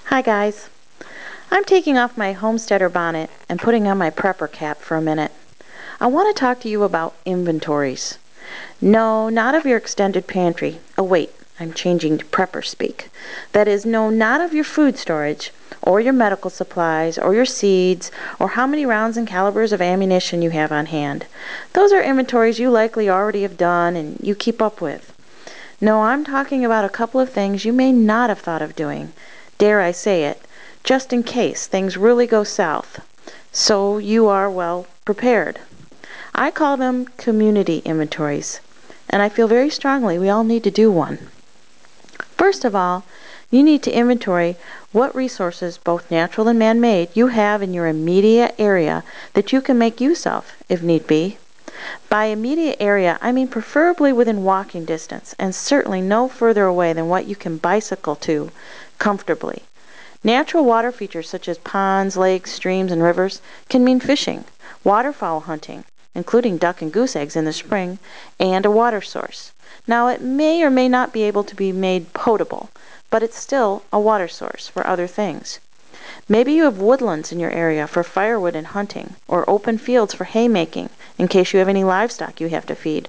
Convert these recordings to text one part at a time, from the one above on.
Hi guys. I'm taking off my homesteader bonnet and putting on my prepper cap for a minute. I want to talk to you about inventories. No, not of your extended pantry. Oh wait, I'm changing to prepper speak. That is, no, not of your food storage, or your medical supplies, or your seeds, or how many rounds and calibers of ammunition you have on hand. Those are inventories you likely already have done and you keep up with. No, I'm talking about a couple of things you may not have thought of doing. Dare I say it, just in case things really go south, so you are well prepared. I call them community inventories, and I feel very strongly we all need to do one. First of all, you need to inventory what resources, both natural and man-made, you have in your immediate area that you can make use of, if need be. By immediate area, I mean preferably within walking distance, and certainly no further away than what you can bicycle to comfortably. Natural water features such as ponds, lakes, streams, and rivers can mean fishing, waterfowl hunting, including duck and goose eggs in the spring, and a water source. Now, it may or may not be able to be made potable, but it's still a water source for other things. Maybe you have woodlands in your area for firewood and hunting, or open fields for haymaking in case you have any livestock you have to feed,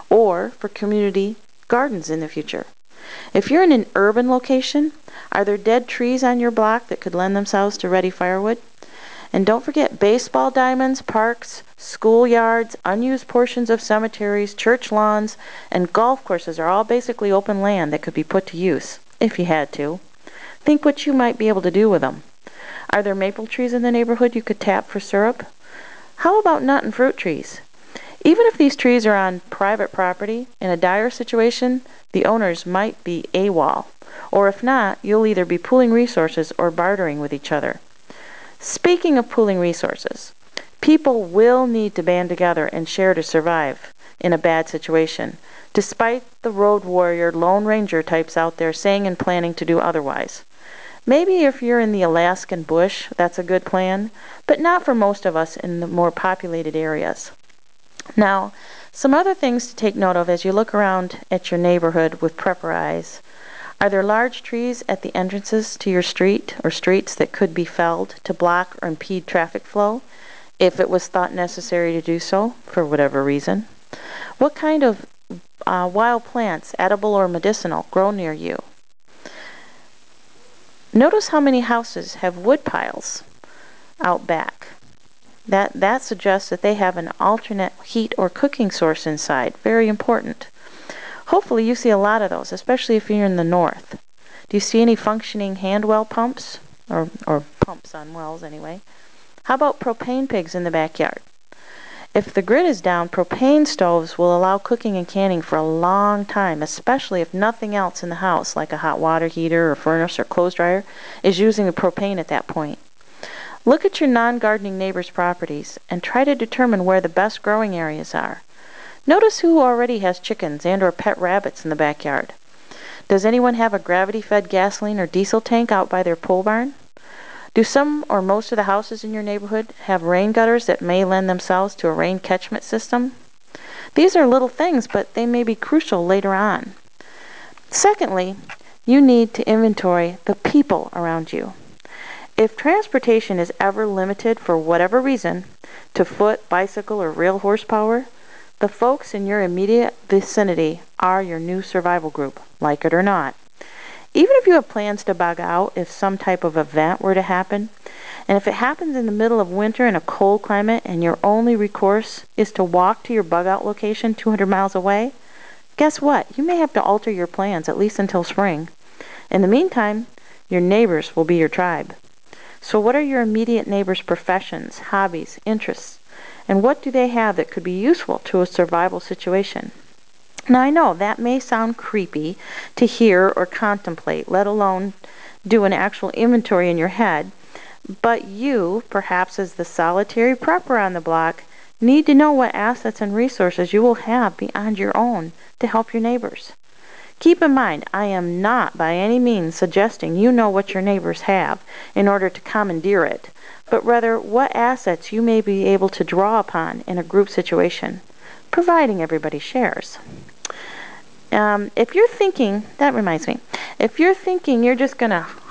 or for community gardens in the future. If you're in an urban location, are there dead trees on your block that could lend themselves to ready firewood? And don't forget baseball diamonds, parks, schoolyards, unused portions of cemeteries, church lawns, and golf courses are all basically open land that could be put to use, if you had to. Think what you might be able to do with them. Are there maple trees in the neighborhood you could tap for syrup? How about nut and fruit trees? Even if these trees are on private property, in a dire situation, the owners might be AWOL. Or if not, you'll either be pooling resources or bartering with each other. Speaking of pooling resources, people will need to band together and share to survive in a bad situation, despite the road warrior, lone ranger types out there saying and planning to do otherwise. Maybe if you're in the Alaskan bush, that's a good plan, but not for most of us in the more populated areas. Now, some other things to take note of as you look around at your neighborhood with prepper eyes. Are there large trees at the entrances to your street or streets that could be felled to block or impede traffic flow, if it was thought necessary to do so, for whatever reason? What kind of wild plants, edible or medicinal, grow near you? Notice how many houses have wood piles out back. That suggests that they have an alternate heat or cooking source inside. Very important. Hopefully you see a lot of those, especially if you're in the north. Do you see any functioning hand well pumps? Or pumps on wells anyway. How about propane pigs in the backyard? If the grid is down, propane stoves will allow cooking and canning for a long time, especially if nothing else in the house, like a hot water heater or furnace or clothes dryer, is using the propane at that point. Look at your non-gardening neighbors' properties and try to determine where the best growing areas are. Notice who already has chickens and or pet rabbits in the backyard. Does anyone have a gravity-fed gasoline or diesel tank out by their pole barn? Do some or most of the houses in your neighborhood have rain gutters that may lend themselves to a rain catchment system? These are little things, but they may be crucial later on. Secondly, you need to inventory the people around you. If transportation is ever limited for whatever reason to foot, bicycle, or real horsepower, the folks in your immediate vicinity are your new survival group, like it or not. Even if you have plans to bug out if some type of event were to happen, and if it happens in the middle of winter in a cold climate and your only recourse is to walk to your bug out location 200 miles away, guess what? You may have to alter your plans at least until spring. In the meantime, your neighbors will be your tribe. So what are your immediate neighbors' professions, hobbies, interests, and what do they have that could be useful to a survival situation? Now I know that may sound creepy to hear or contemplate, let alone do an actual inventory in your head, but you, perhaps as the solitary prepper on the block, need to know what assets and resources you will have beyond your own to help your neighbors. Keep in mind, I am not by any means suggesting you know what your neighbors have in order to commandeer it, but rather what assets you may be able to draw upon in a group situation, providing everybody shares. If you're thinking, that reminds me, if you're thinking you're just going to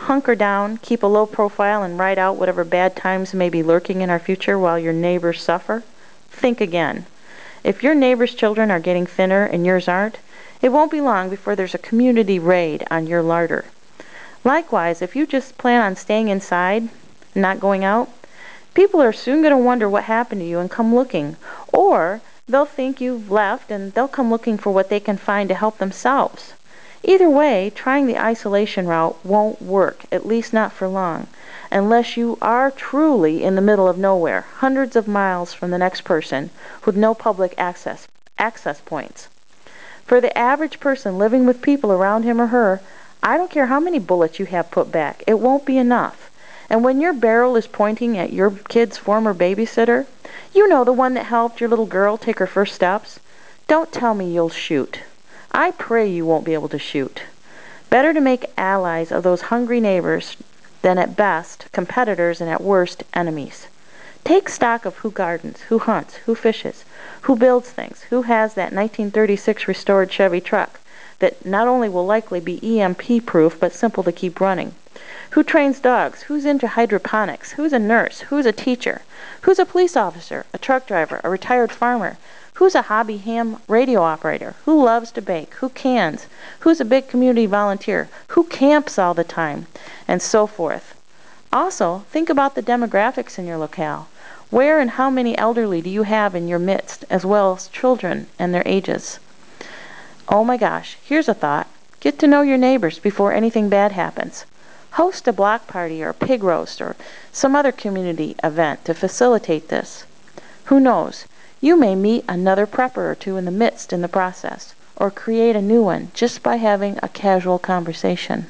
hunker down, keep a low profile, and ride out whatever bad times may be lurking in our future while your neighbors suffer? Think again. If your neighbor's children are getting thinner and yours aren't, it won't be long before there's a community raid on your larder. Likewise, if you just plan on staying inside and not going out, people are soon going to wonder what happened to you and come looking. Or they'll think you've left and they'll come looking for what they can find to help themselves. Either way, trying the isolation route won't work, at least not for long, unless you are truly in the middle of nowhere, hundreds of miles from the next person, with no public access points. For the average person living with people around him or her, I don't care how many bullets you have put back, it won't be enough. And when your barrel is pointing at your kid's former babysitter, you know, the one that helped your little girl take her first steps, don't tell me you'll shoot. I pray you won't be able to shoot. Better to make allies of those hungry neighbors than at best competitors and at worst enemies. Take stock of who gardens, who hunts, who fishes, who builds things, who has that 1936 restored Chevy truck that not only will likely be EMP proof but simple to keep running. Who trains dogs, who's into hydroponics, who's a nurse, who's a teacher, who's a police officer, a truck driver, a retired farmer, who's a hobby ham radio operator, who loves to bake, who cans, who's a big community volunteer, who camps all the time, and so forth. Also, think about the demographics in your locale. Where and how many elderly do you have in your midst, as well as children and their ages? Oh my gosh, here's a thought. Get to know your neighbors before anything bad happens. Host a block party or a pig roast or some other community event to facilitate this. Who knows? You may meet another prepper or two in the process, or create a new one just by having a casual conversation.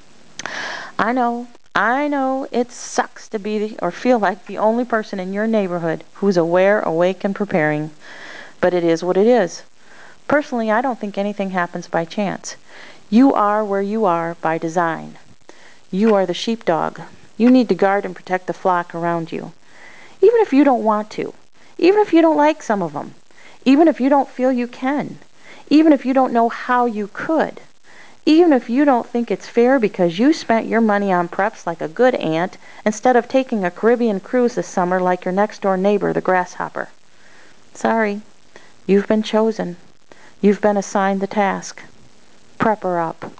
I know, it sucks to be or feel like the only person in your neighborhood who's aware, awake, and preparing, but it is what it is. Personally, I don't think anything happens by chance. You are where you are by design. You are the sheepdog. You need to guard and protect the flock around you. Even if you don't want to. Even if you don't like some of them. Even if you don't feel you can. Even if you don't know how you could. Even if you don't think it's fair because you spent your money on preps like a good aunt instead of taking a Caribbean cruise this summer like your next door neighbor, the grasshopper. Sorry. You've been chosen. You've been assigned the task. Prep her up.